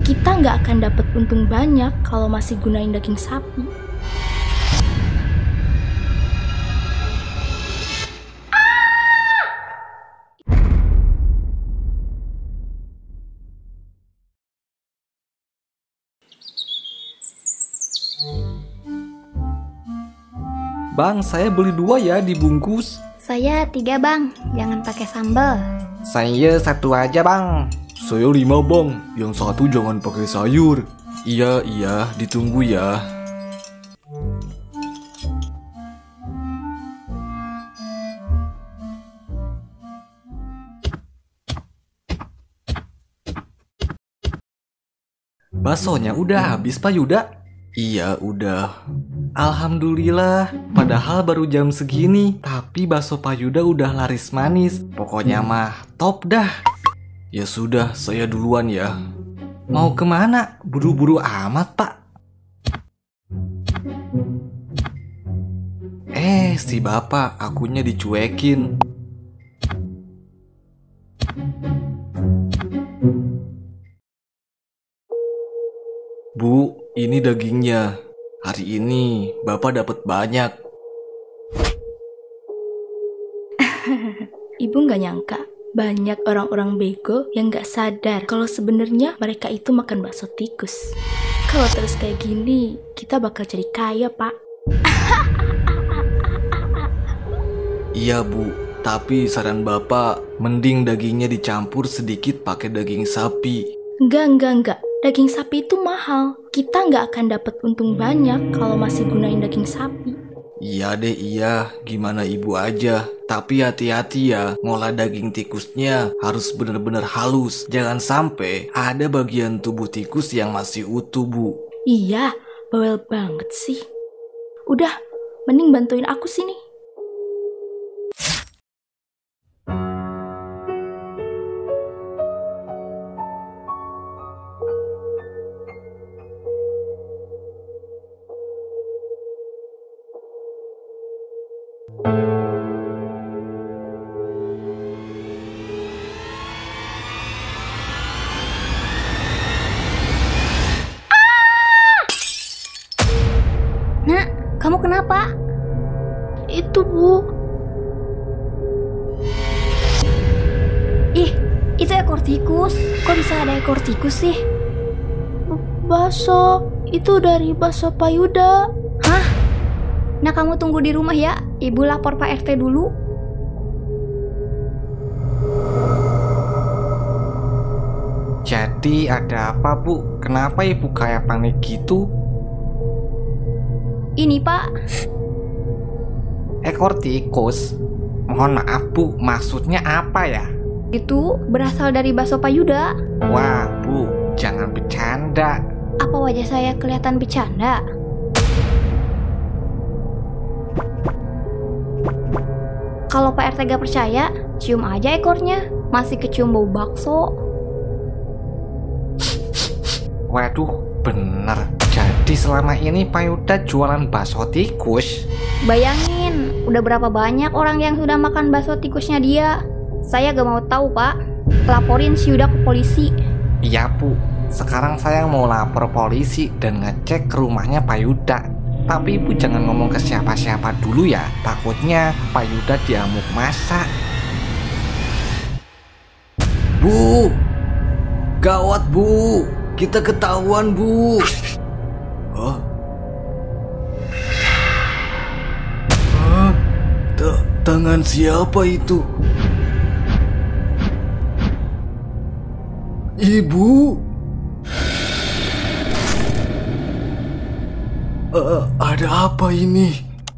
Kita nggak akan dapat untung banyak kalau masih gunain daging sapi. Bang, saya beli 2 ya dibungkus. Saya 3 bang, jangan pakai sambal. Saya 1 aja bang. Saya 5 bang, yang 1 jangan pakai sayur. Iya, ditunggu ya. Baksonya udah habis Pak Yuda? Iya udah. Alhamdulillah, padahal baru jam segini, tapi bakso Pak Yuda udah laris manis. Pokoknya mah top dah. Ya sudah, saya duluan ya. Mau kemana? Buru-buru amat Pak. Si bapak akunya dicuekin. Bu, ini dagingnya. Hari ini Bapak dapat banyak. Ibu nggak nyangka banyak orang-orang bego yang nggak sadar kalau sebenarnya mereka itu makan bakso tikus. Kalau terus kayak gini, kita bakal jadi kaya, Pak. Iya Bu, tapi saran Bapak mending dagingnya dicampur sedikit pakai daging sapi. Enggak. Daging sapi itu mahal. Kita nggak akan dapat untung banyak kalau masih gunain daging sapi. Iya deh, gimana ibu aja. Tapi hati-hati ya, ngolah daging tikusnya harus benar-benar halus. Jangan sampai ada bagian tubuh tikus yang masih utuh Bu. Iya, bawel banget sih. Udah, mending bantuin aku sini. Nak, kamu kenapa? Itu Bu. Ih, itu ekor tikus. Kok bisa ada ekor tikus sih? Bakso, itu dari bakso Pak Yuda. Hah? Nah, kamu tunggu di rumah ya. Ibu lapor Pak RT dulu. Jadi ada apa Bu? Kenapa ibu kayak panik gitu? Ini Pak. Ekor tikus? Mohon maaf Bu, maksudnya apa ya? Itu berasal dari bakso Pak Yuda. Wah Bu, jangan bercanda. Apa wajah saya kelihatan bercanda? Kalau Pak RT gak percaya, cium aja ekornya. Masih kecium bau bakso. Waduh, bener. Jadi selama ini Pak Yuda jualan bakso tikus? Bayangin, udah berapa banyak orang yang sudah makan bakso tikusnya dia. Saya gak mau tahu Pak. Laporin si Yuda ke polisi. Iya Bu, sekarang saya mau lapor polisi dan ngecek ke rumahnya Pak Yuda. Tapi Ibu jangan ngomong ke siapa-siapa dulu ya. Takutnya Pak Yuda diamuk masa. Bu, gawat Bu, kita ketahuan Bu. Hah? Tangan siapa itu? Ibu? Ada apa ini?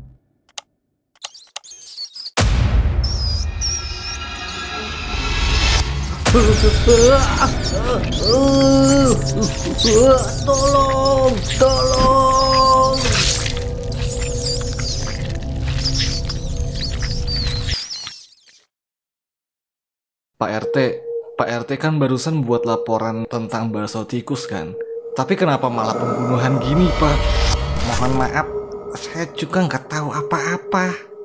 Tolong! Pak RT kan barusan buat laporan tentang bakso tikus kan? Tapi kenapa malah pembunuhan gini Pak? Mohon maaf, saya juga nggak tahu apa-apa.